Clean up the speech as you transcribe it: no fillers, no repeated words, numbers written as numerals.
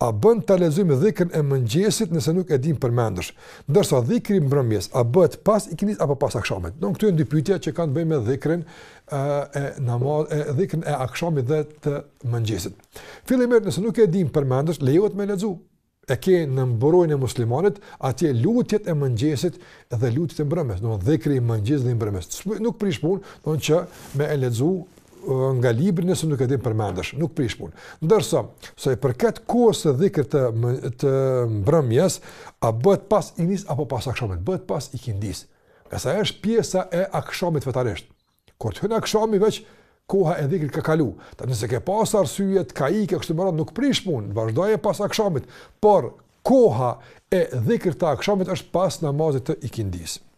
a bën ta lexojmë dhikrën e mëngjesit nëse nuk e dim përmendësh. Ndërsa dhikri mbrëmjes, a bëhet pas ikindis apo pas akşamit? Don këtu janë dy pyetje që kanë të bëjnë me dhikrën dhikrën e akşamit dhe të mëngjesit. Fillimisht nëse nuk e dim përmendësh, lejohet me lexu. E ke në mburojnë e muslimanit, atje lutjet e mëngjesit dhe lutjet e mbrëmjes, dhikri i mëngjesit dhe i mbrëmjes. Nuk prish punë, që me e lexu nga libri nëse nuk e dim përmendesh, nuk prish punë. Ndërsa, sa i përket kohës së dhikrit të mbrëmjes, a bëhet pas ikindis apo pas akşamit? Bëhet pas ikindis. Sa është pjesa e akşamit vetarisht. Kur të hyn akşami veç koha e dhikrit ka kalu. Nëse ke pas arsye të kaike kështu më radh nuk prish punë, vazhdoje pas akşamit, por koha e dhikrit të akşamit është pas namazit të ikindis.